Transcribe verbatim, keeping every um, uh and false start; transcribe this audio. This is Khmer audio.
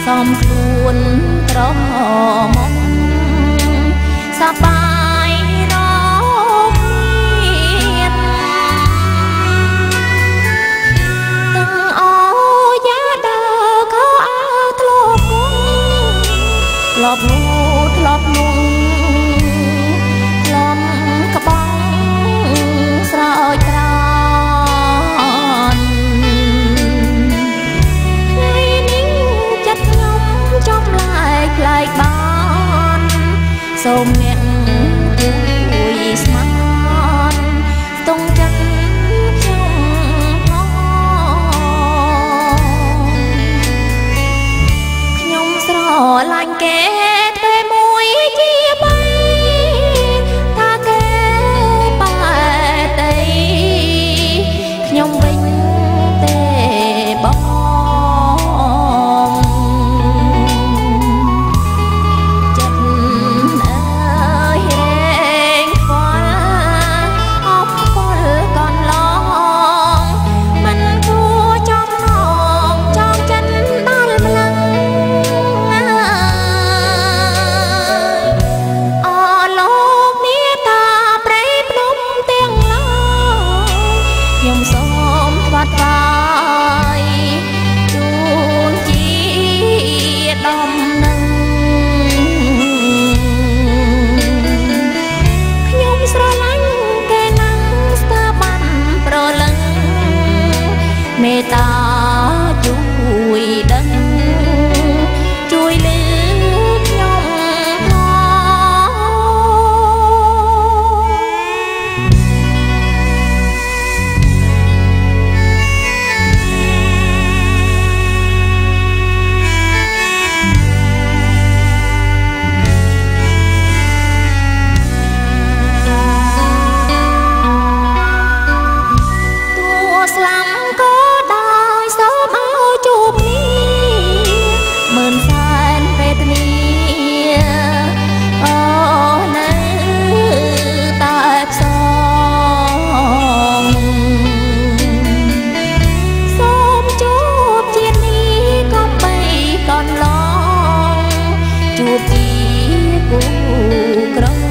សំខ្លួនត្រមកសបាយរកមានទាំងអយ៉ាដើខោអើធ្លាប់គង់ធ្លាប់លូធ្លាប់លងធ្លាប់ក្បងស្រោចត្រង់ថ្ងៃនេះចិត្តខ្ញុំចំឡាយខ្លាយបានសូមអ្នកជួយស្មានស្ទង់ចិត្តខ្ញុំផងខ្ញុំស្រឡាញ់គេតែមួយជាបីថាគេបែតីខ្ញុំវិញទេបងមេត្តាជួយដឹងជួយលឺខ្ញុំផងតួស្លាំក៏ដោយសូមឲ្យជួបនេះមើលសែនវេទនាអូនៅតែផ្សងសូមជួបជាតិនេះក៏បីកន្លងជួបទីគូក្រ